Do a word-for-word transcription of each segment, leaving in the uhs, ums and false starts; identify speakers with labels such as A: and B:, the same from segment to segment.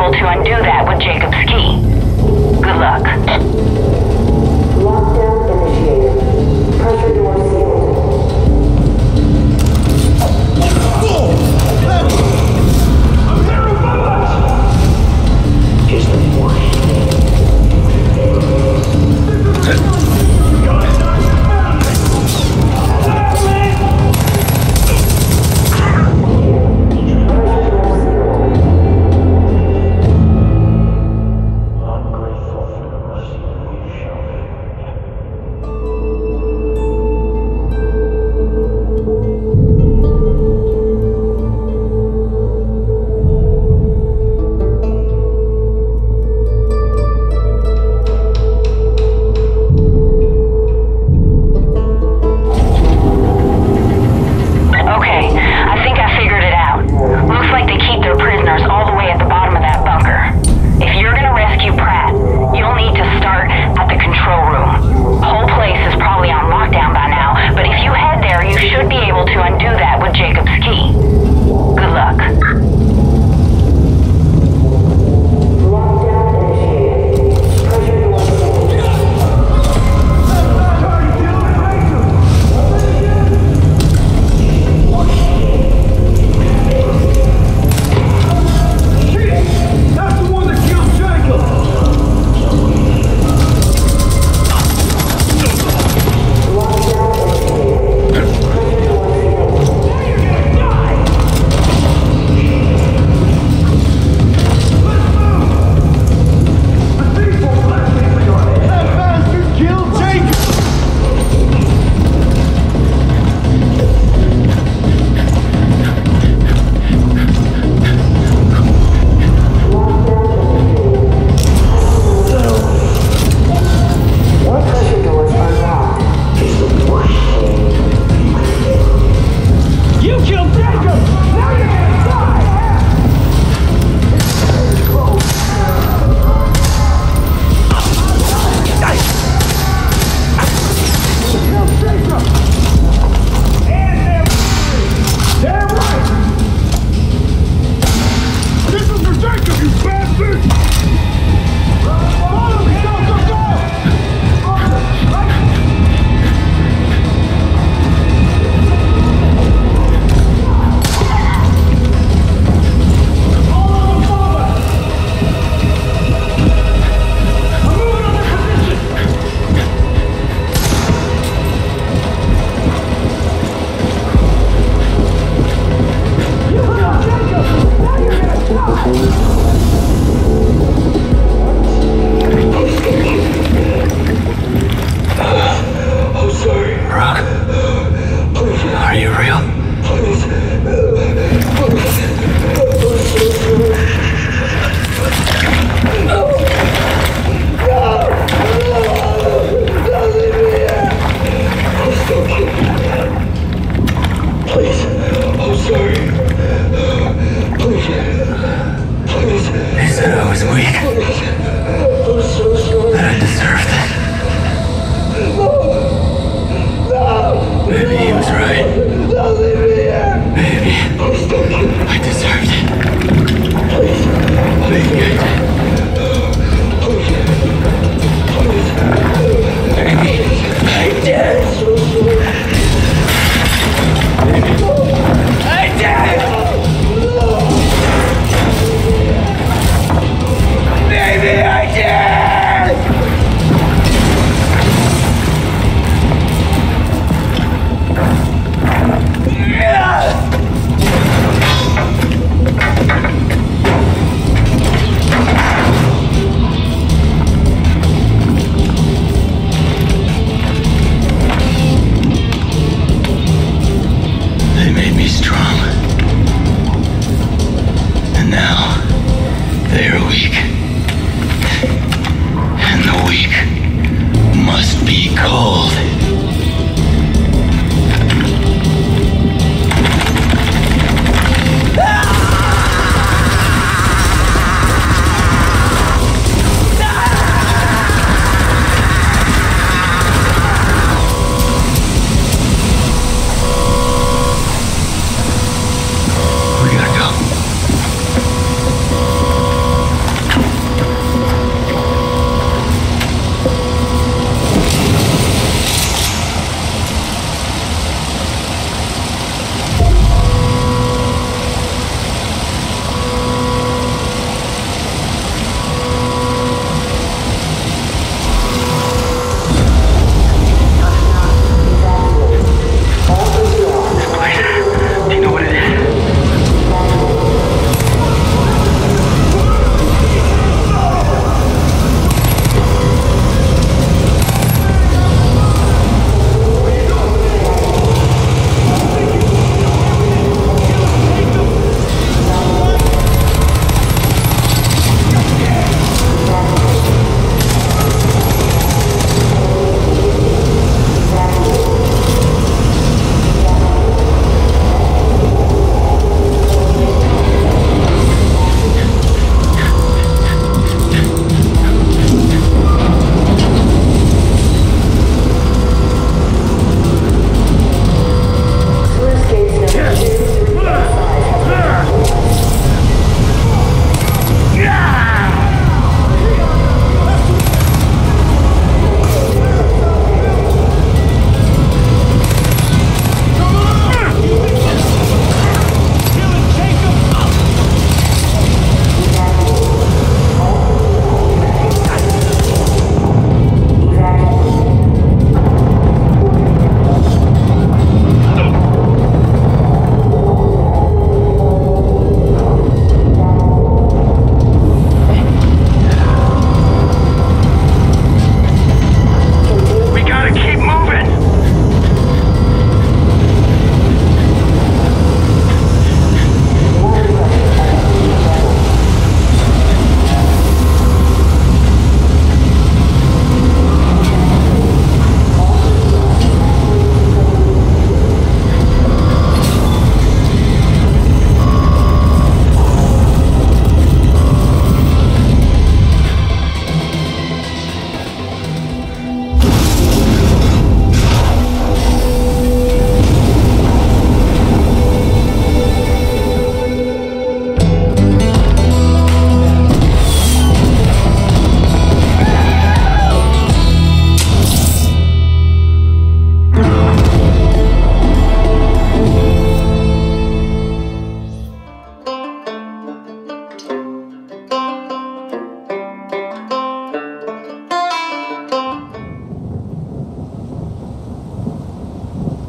A: able to undo that with Jacob's key. Good luck.
B: Lockdown initiated. Pressure door sealed.
C: Here's the warning.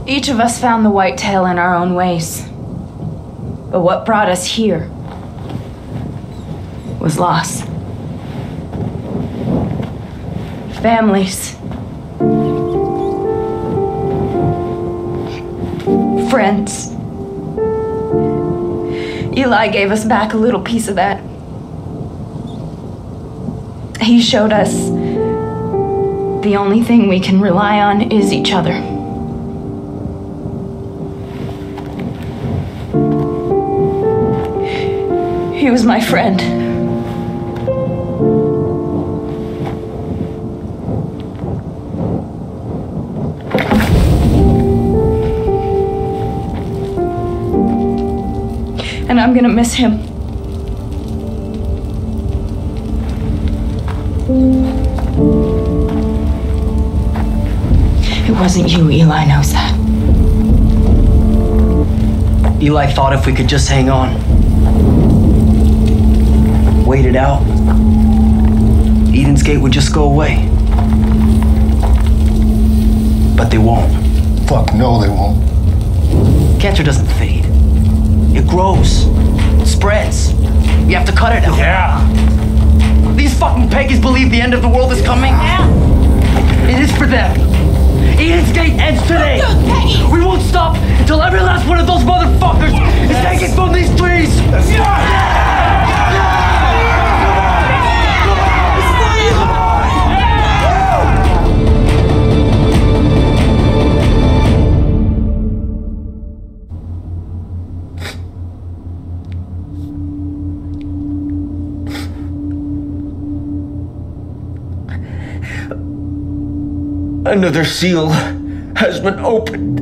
C: Each of us found the whitetail in our own ways. But what brought us here was loss. Families. Friends. Eli gave us back a little piece of that. He showed us the only thing we can rely on is each other. He was my friend. And I'm gonna miss him. It wasn't you, Eli knows that.
D: Eli thought if we could just hang on, wait it out, Eden's Gate would just go away. But they won't.
E: Fuck no, they won't.
D: Cancer doesn't fade. It grows, spreads. You have to cut it out.
E: Yeah.
D: These fucking pagans believe the end of the world is coming. Yeah. It is for them. Eden's Gate ends today. We won't stop until every last one of those motherfuckers is taken from these trees. Another seal has been opened.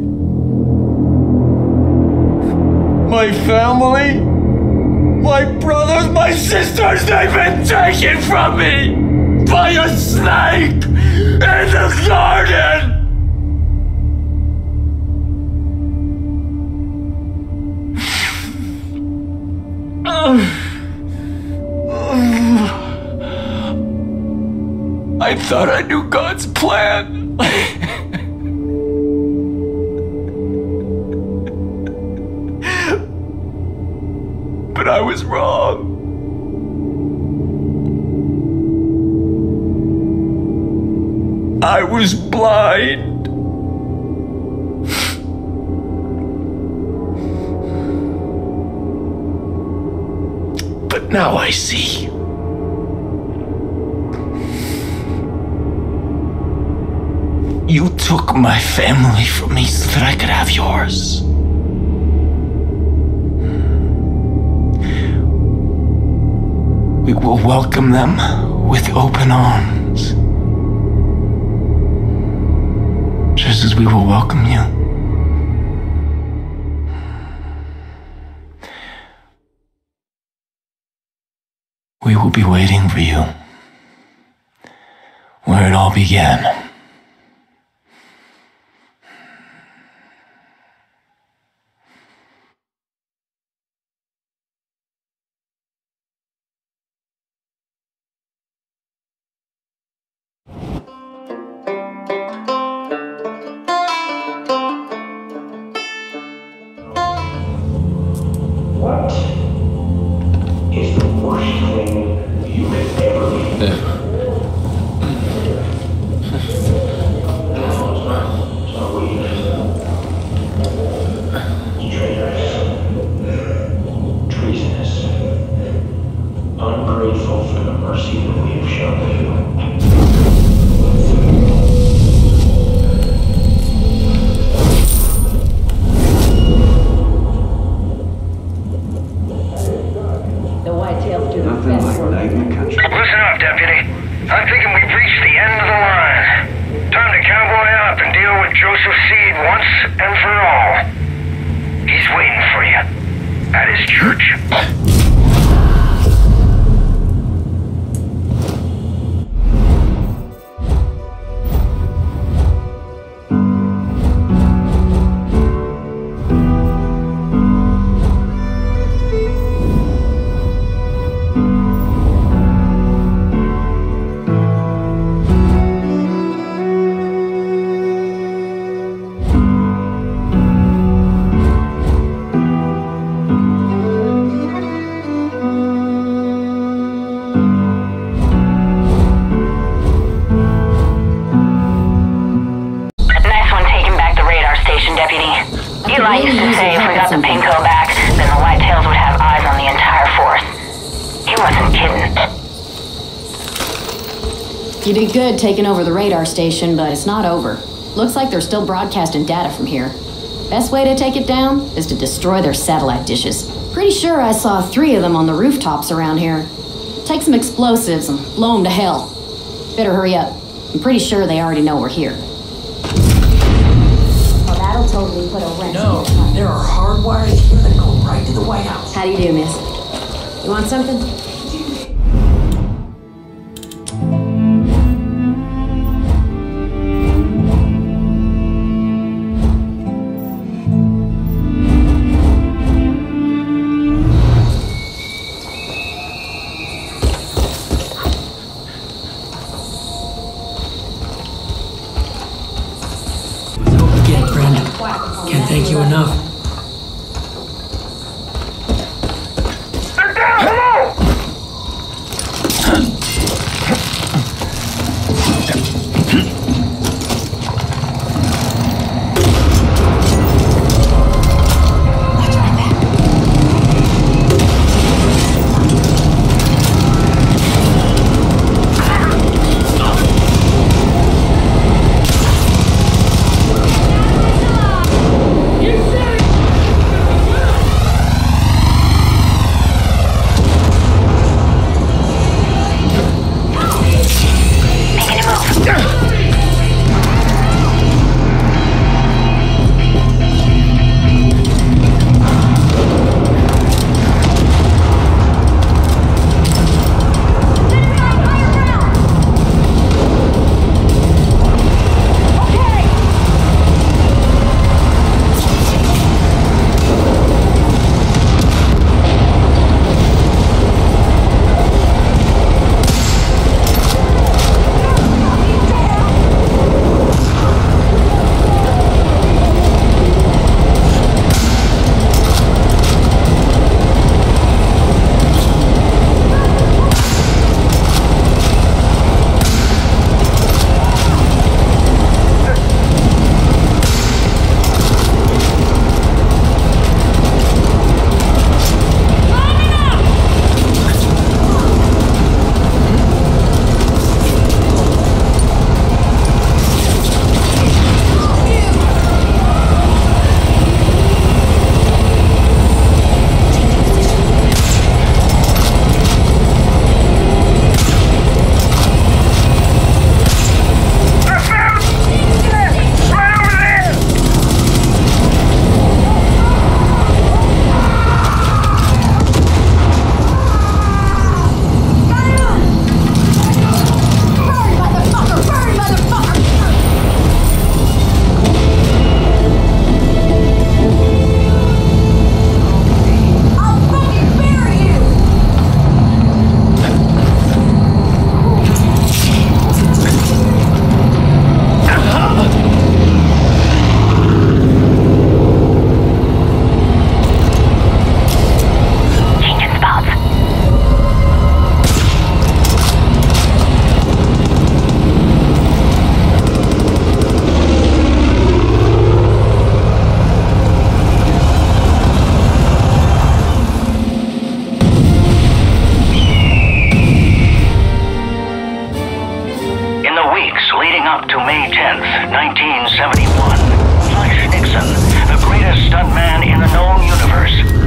D: My family, my brothers, my sisters, they've been taken from me by a snake in the garden. I thought I knew God's plan. But I was wrong. I was blind. But now I see. You took my family from me so that I could have yours. We will welcome them with open arms, just as we will welcome you. We will be waiting for you where it all began.
F: What is the worst thing you could ever be?
E: Yeah.
F: No, it's not. It's not weakness. It's traitorous. Treasonous. Ungrateful for the mercy that we have shown you.
A: Listen up, Deputy. I'm thinking we've reached the end of the line. Time to cowboy up and deal with Joseph Seed once and for all. He's waiting for you at his church. wasn't kidding.
G: You did good taking over the radar station, but it's not over. Looks like they're still broadcasting data from here. Best way to take it down is to destroy their satellite dishes. Pretty sure I saw three of them on the rooftops around here. Take some explosives and blow them to hell. Better hurry up. I'm pretty sure they already know we're here.
H: Well, that'll totally put a wrench
F: No,
H: in your
F: there are hardwires here that go right to the White House.
G: How do you do, miss? You want something?
F: Again, friend. Can't thank you enough.
A: They're down below!
I: leading up to May tenth, nineteen seventy-one. Flash Nixon, the greatest stuntman in the known universe.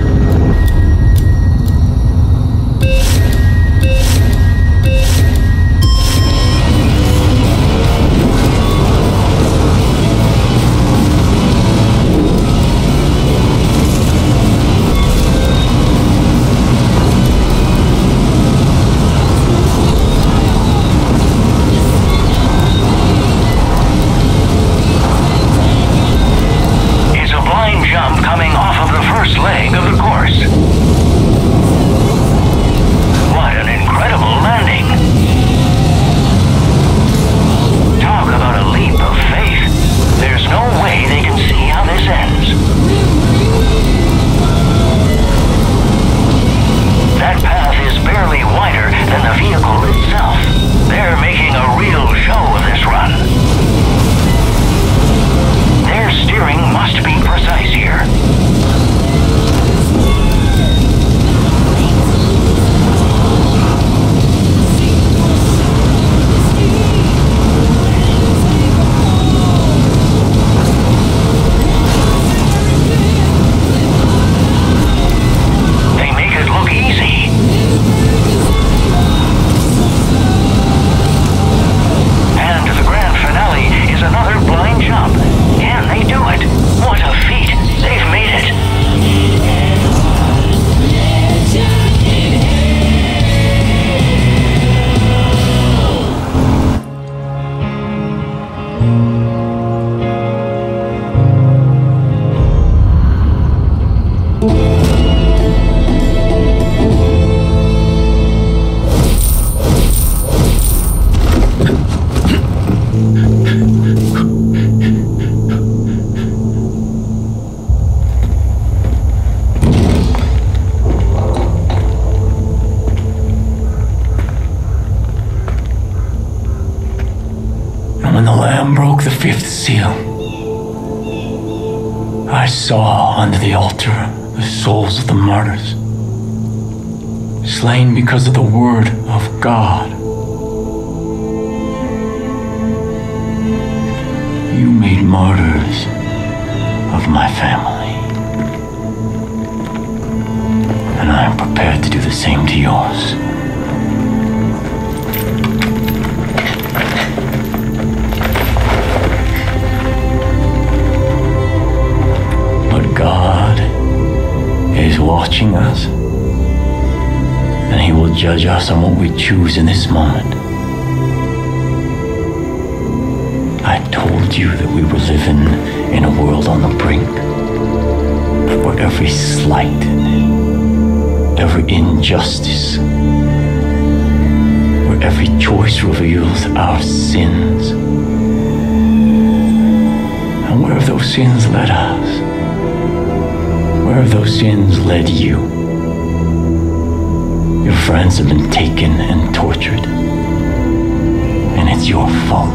I: Coming off of the first leg of the
J: Lamb broke the fifth seal. I saw under the altar the souls of the martyrs, slain because of the word of God. You made martyrs of my family, and I am prepared to do the same to yours. But God is watching us, and He will judge us on what we choose in this moment. I told you that we were living in a world on the brink, where every slight, every injustice, where every choice reveals our sins. And where have those sins led us? Where have those sins led you? Your friends have been taken and tortured, and it's your fault.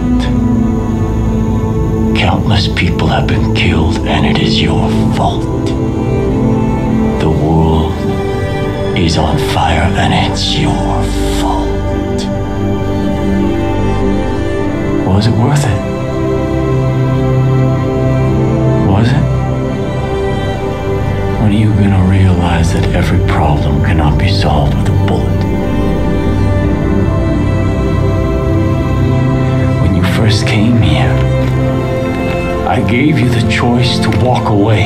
J: Countless people have been killed, and it is your fault. The world is on fire, and it's your fault. Was it worth it? Was it? When are you gonna realize that every problem cannot be solved with a bullet? When you first came here, I gave you the choice to walk away.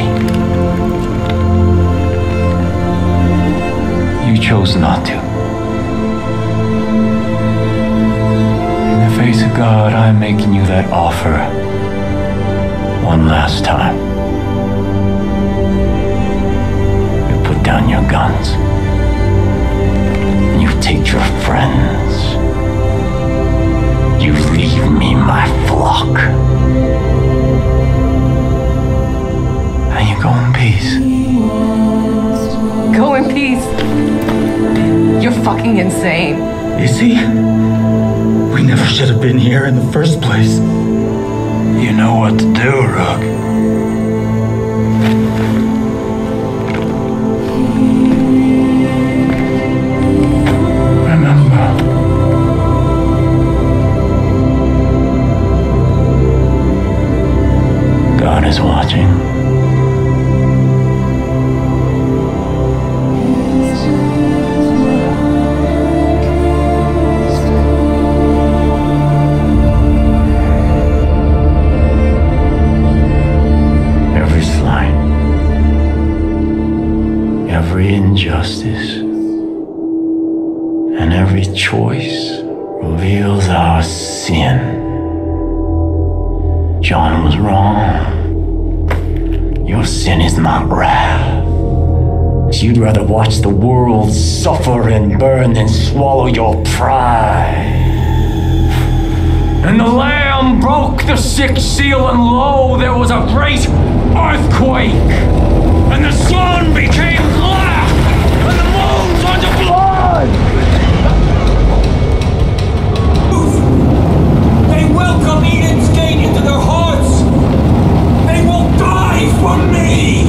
J: You chose not to. In the face of God, I'm making you that offer one last time. You put down your guns, and you take your friends. You leave me my flock. And you go in peace.
K: Go in peace. You're fucking insane.
J: Is he? We never should have been here in the first place. You know what to do, Rook. Remember. God is watching. Every injustice and every choice reveals our sin. John was wrong. Your sin is not wrath. You'd rather watch the world suffer and burn than swallow your pride. And the Lamb broke the sixth seal, and lo, there was a great earthquake. And the sun became black, and the moon turned to blood!
L: They welcome Eden's gate into their hearts! They will die for me!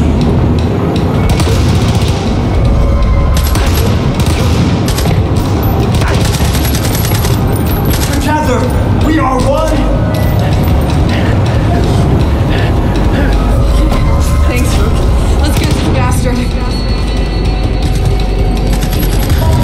L: Together, we are one!
K: Thanks, Rook. Let's get this bastard.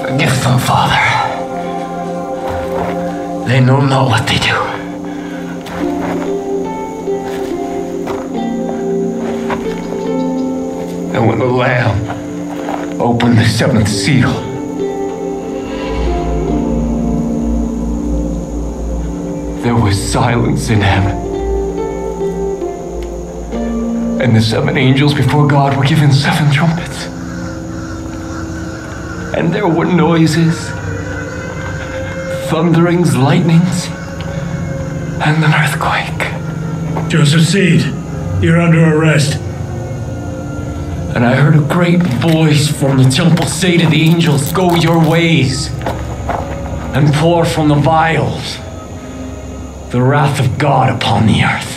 J: Forgive them, Father. They know not what they do. And when the Lamb opened the seventh seal, there was silence in heaven. And the seven angels before God were given seven trumpets. And there were noises, thunderings, lightnings, and an earthquake.
M: Joseph Seed, you're under arrest.
J: And I heard a great voice from the temple say to the angels, "Go your ways, and pour from the vials the wrath of God upon the earth."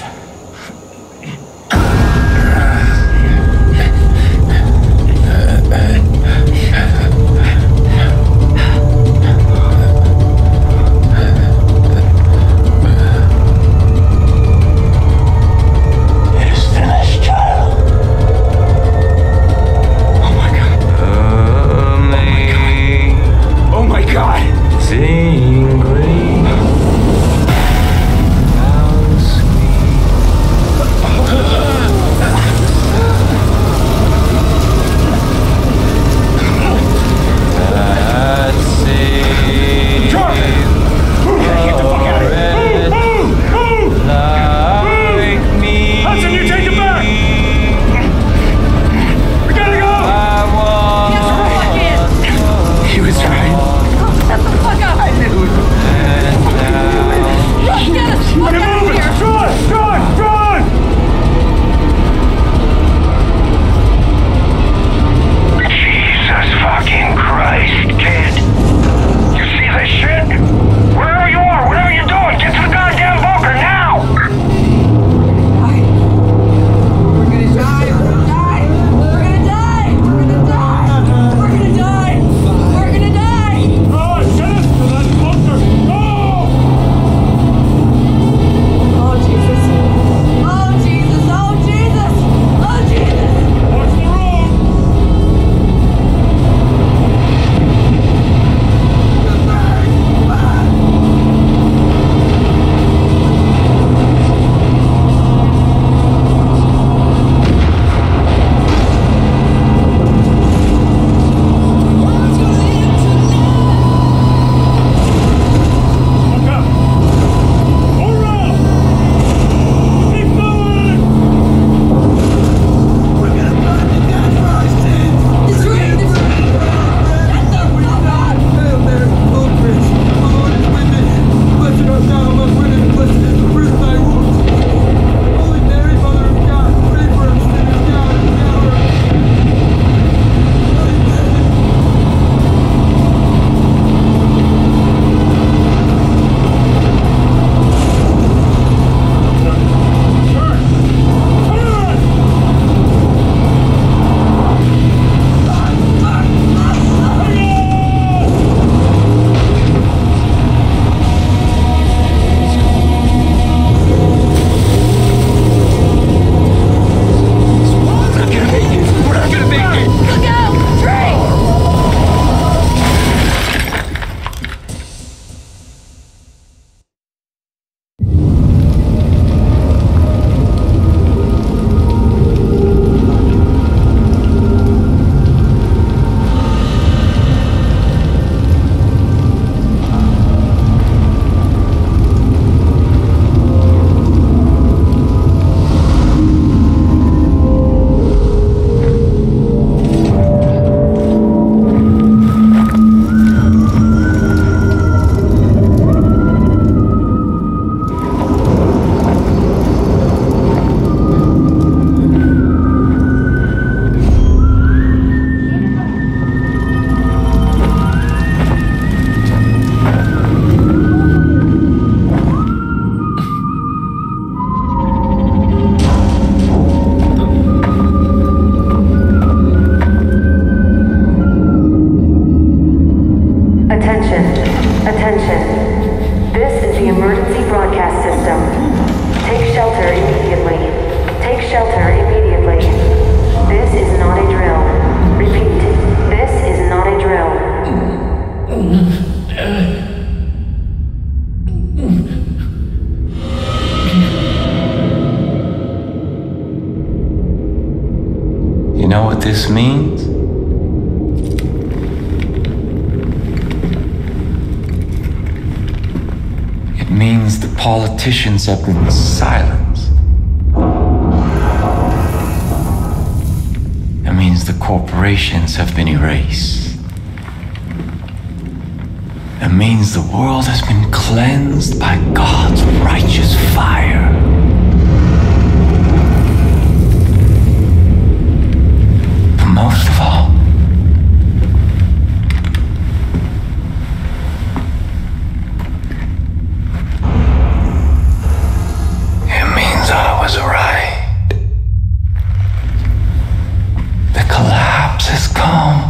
B: This is not a drill. Repeat, this is not a drill.
J: You know what this means? It means the politicians have been silenced. It means the corporations have been erased. It means the world has been cleansed by God's righteous fire. But most of all, it means I was right. The collapse has come.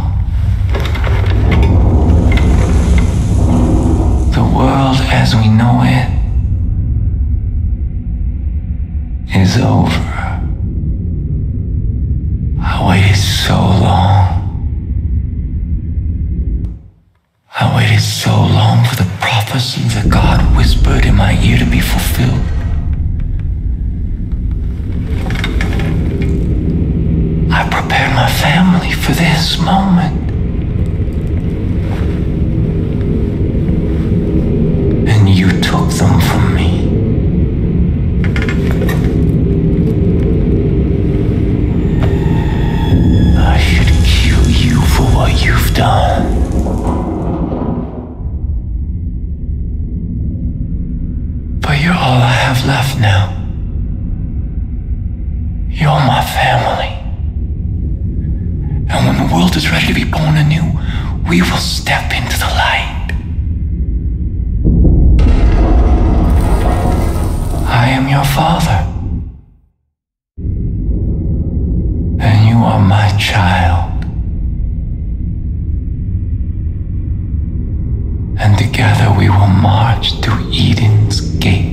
J: The world as we know it is over. I waited so long. I waited so long for the prophecy that God whispered in my ear to be fulfilled. I prepared my family for this moment. And you took them from me. I should kill you for what you've done. But you're all I have left now. You're my family. And when the world is ready to be born anew, we will step into the light. I am your father. And you are my child. And together we will march to Eden's gate.